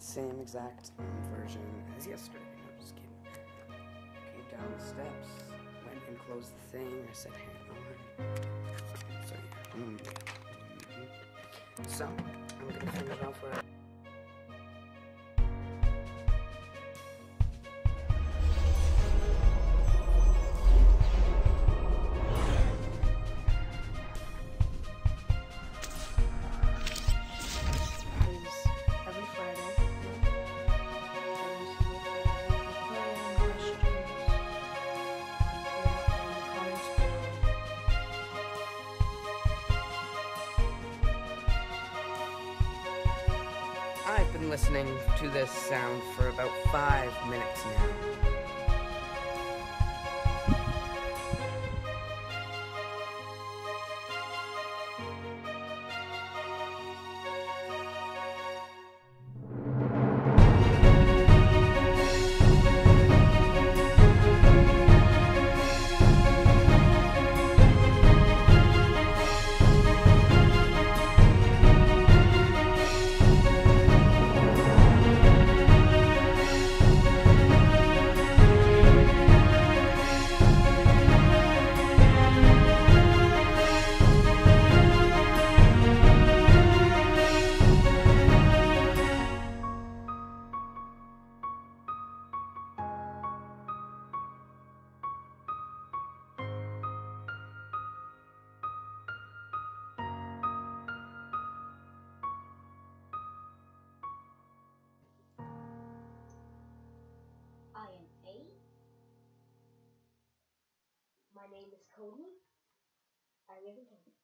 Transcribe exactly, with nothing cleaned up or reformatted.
same exact um, version as yesterday. No, just kidding. Came down the steps, went and closed the thing. I said, hang on. So yeah. Mm -hmm. So I'm gonna finish off where. I've been listening to this sound for about five minutes now. I am eight. My name is Cody. I live in Canada.